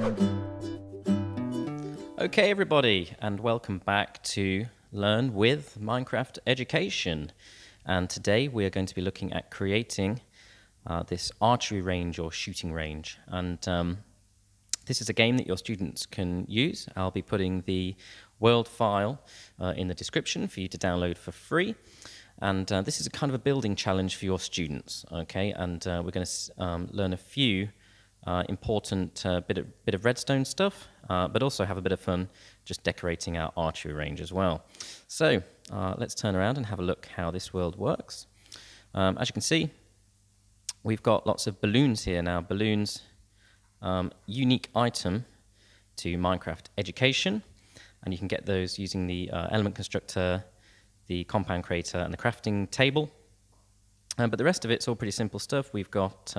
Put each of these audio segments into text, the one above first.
Okay, everybody, and welcome back to Learn with Minecraft Education. And today we are going to be looking at creating this archery range or shooting range. And this is a game that your students can use. I'll be putting the world file in the description for you to download for free. And this is a kind of a building challenge for your students, okay? And we're going to learn a few important bit of redstone stuff, but also have a bit of fun just decorating our archery range as well. So let's turn around and have a look how this world works. As you can see, we've got lots of balloons here now. Balloons, unique item to Minecraft Education, and you can get those using the element constructor, the compound creator, and the crafting table. But the rest of it's all pretty simple stuff. We've got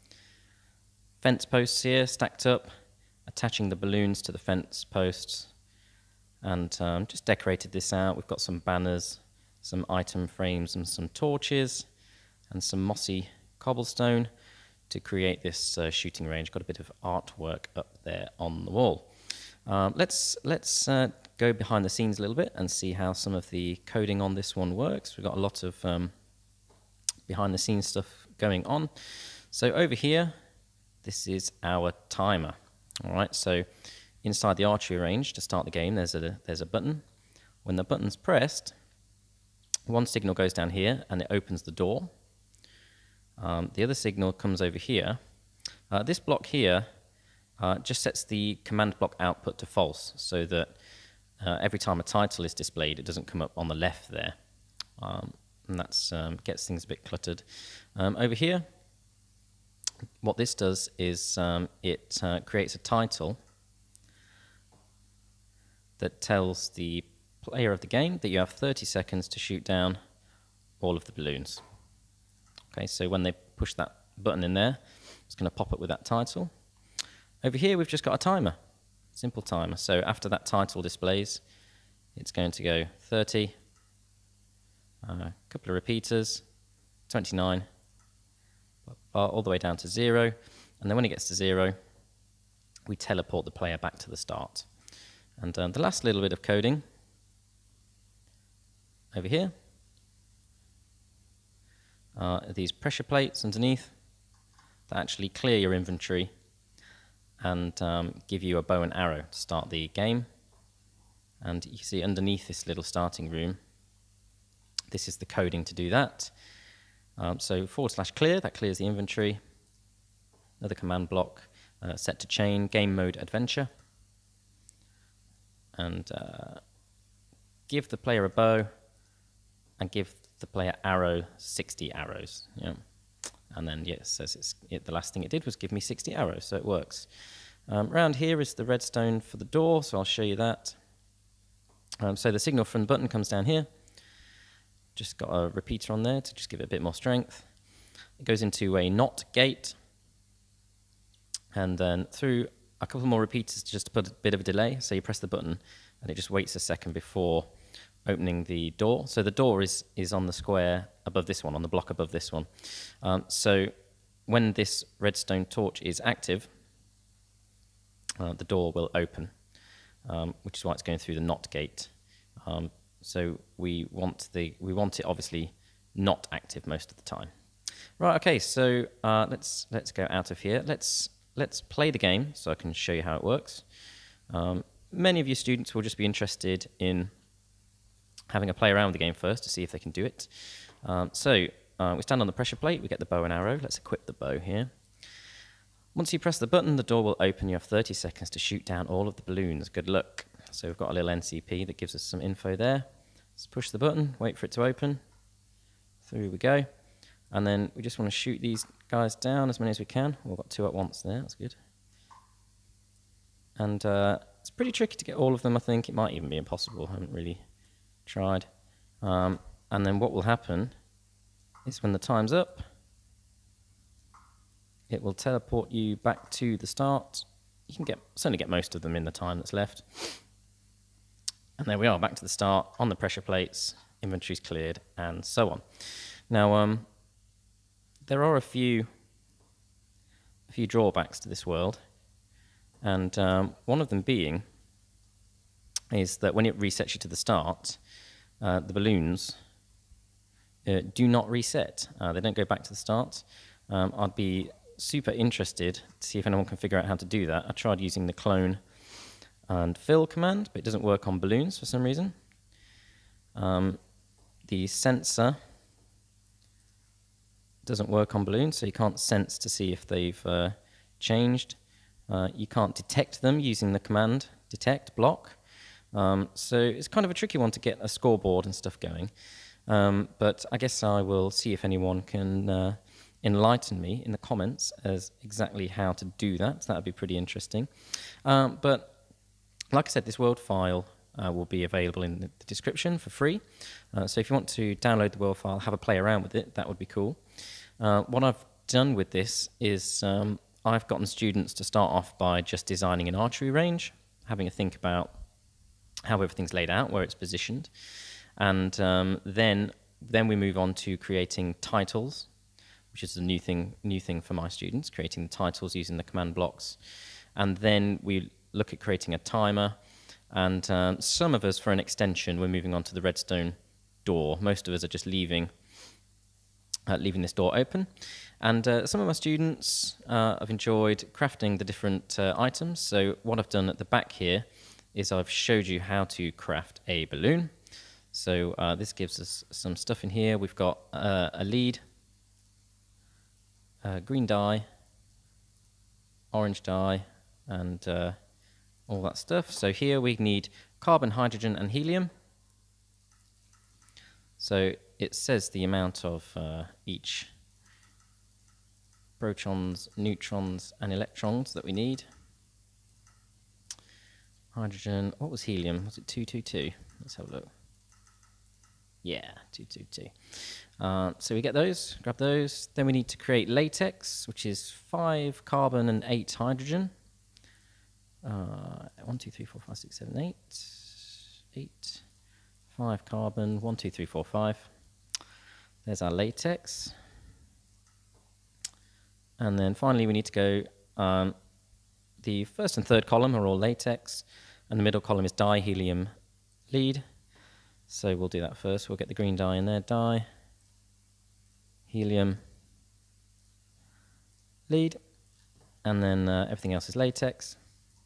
fence posts here stacked up, attaching the balloons to the fence posts, and just decorated this out. We've got some banners, some item frames, and some torches, and some mossy cobblestone to create this shooting range. Got a bit of artwork up there on the wall. Let's go behind the scenes a little bit and see how some of the coding on this one works. We've got a lot of behind the scenes stuff going on. So over here, this is our timer. All right, so inside the archery range to start the game, there's a button. When the button's pressed, one signal goes down here and it opens the door. The other signal comes over here. This block here just sets the command block output to false, so that every time a title is displayed, it doesn't come up on the left there. And that gets things a bit cluttered. Over here, what this does is it creates a title that tells the player of the game that you have 30 seconds to shoot down all of the balloons. Okay, so when they push that button in there, it's going to pop up with that title. Over here, we've just got a timer, simple timer. So after that title displays, it's going to go 30, a couple of repeaters, 29, all the way down to 0, and then when it gets to 0, we teleport the player back to the start. And the last little bit of coding over here are these pressure plates underneath that actually clear your inventory and give you a bow and arrow to start the game. And you can see underneath this little starting room, this is the coding to do that. So /clear, that clears the inventory. Another command block, set to chain, game mode adventure. And give the player a bow and give the player arrow 60 arrows. Yeah. And then, yes, says the last thing it did was give me 60 arrows, so it works. Around here is the redstone for the door, so I'll show you that. So the signal from the button comes down here. Just got a repeater on there to just give it a bit more strength. It goes into a NOT gate, and then through a couple more repeaters just to put a bit of a delay. So you press the button, and it just waits a second before opening the door. So the door is on the square above this one, on the block above this one. So when this redstone torch is active, the door will open, which is why it's going through the NOT gate. So we want it obviously not active most of the time. Right. Okay. So let's go out of here. Let's play the game so I can show you how it works. Many of you students will just be interested in having a play around with the game first to see if they can do it. So we stand on the pressure plate. We get the bow and arrow. Let's equip the bow here. Once you press the button, the door will open. You have 30 seconds to shoot down all of the balloons. Good luck. So we've got a little NCP that gives us some info there. Let's push the button, wait for it to open. Through we go. And then we just want to shoot these guys down as many as we can. We've got 2 at once there, that's good. And it's pretty tricky to get all of them, I think. It might even be impossible, I haven't really tried. And then what will happen is when the time's up, it will teleport you back to the start. You can certainly get most of them in the time that's left. And there we are, back to the start, on the pressure plates, inventory's cleared, and so on. Now, there are a few drawbacks to this world. And one of them being is that when it resets you to the start, the balloons do not reset. They don't go back to the start. I'd be super interested to see if anyone can figure out how to do that. I tried using the clone and fill command, but it doesn't work on balloons for some reason. The sensor doesn't work on balloons, so you can't sense to see if they've changed. You can't detect them using the command detect block. So it's kind of a tricky one to get a scoreboard and stuff going. But I guess I will see if anyone can enlighten me in the comments as exactly how to do that. So that would be pretty interesting. But like I said, this world file will be available in the description for free. So if you want to download the world file, have a play around with it, that would be cool. What I've done with this is I've gotten students to start off by just designing an archery range, having a think about how everything's laid out, where it's positioned, and then we move on to creating titles, which is a new thing for my students, creating the titles using the command blocks, and then we look at creating a timer, and some of us, for an extension, we're moving on to the redstone door. Most of us are just leaving this door open. And some of my students have enjoyed crafting the different items. So what I've done at the back here is I've showed you how to craft a balloon. So this gives us some stuff in here. We've got a lead, green dye, orange dye, and all that stuff. So here we need carbon, hydrogen, and helium. So it says the amount of each protons, neutrons, and electrons that we need. Hydrogen, what was helium? Was it 222? Let's have a look. Yeah, 222. So we get those, grab those. Then we need to create latex, which is 5 carbon and 8 hydrogen. 1, 2, 3, 4, 5, 6, 7, 8. 8. 5 carbon, 1, 2, 3, 4, 5. There's our latex. And then finally we need to go, the first and third column are all latex, and the middle column is dye, helium, lead. So we'll do that first. We'll get the green dye in there, dye, helium, lead, and then everything else is latex.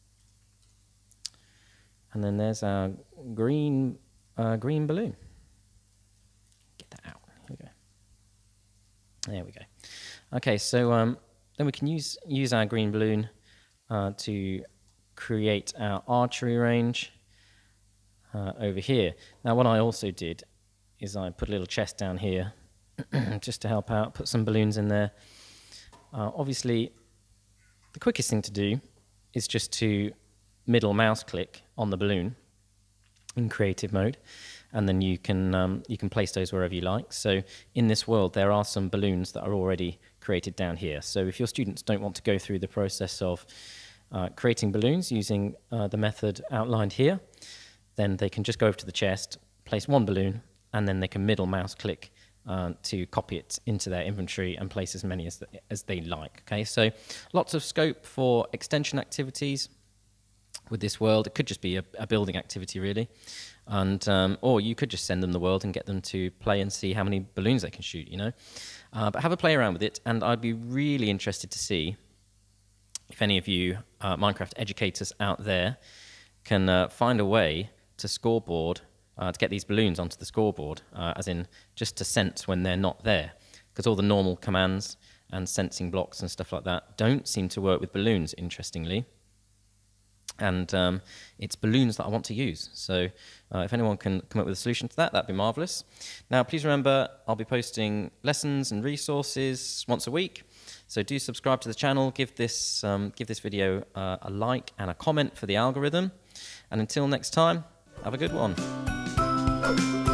And then there's our green balloon. Get that out. Here we go. There we go. Okay, so then we can use our green balloon to create our archery range over here. Now, what I also did is I put a little chest down here just to help out, put some balloons in there. Obviously, the quickest thing to do is just to middle mouse click on the balloon in creative mode, and then you can place those wherever you like. So in this world, there are some balloons that are already created down here. So if your students don't want to go through the process of creating balloons using the method outlined here, then they can just go over to the chest, place one balloon, and then they can middle mouse click to copy it into their inventory and place as many as they like. Okay, so lots of scope for extension activities with this world. It could just be a building activity, really, and or you could just send them the world and get them to play and see how many balloons they can shoot, you know. But have a play around with it, and I'd be really interested to see if any of you Minecraft educators out there can find a way to scoreboard, to get these balloons onto the scoreboard, as in just to sense when they're not there, because all the normal commands and sensing blocks and stuff like that don't seem to work with balloons, interestingly. And it's balloons that I want to use. So if anyone can come up with a solution to that, that'd be marvelous. Now, please remember, I'll be posting lessons and resources once a week. So do subscribe to the channel, give this video a like and a comment for the algorithm. And until next time, have a good one.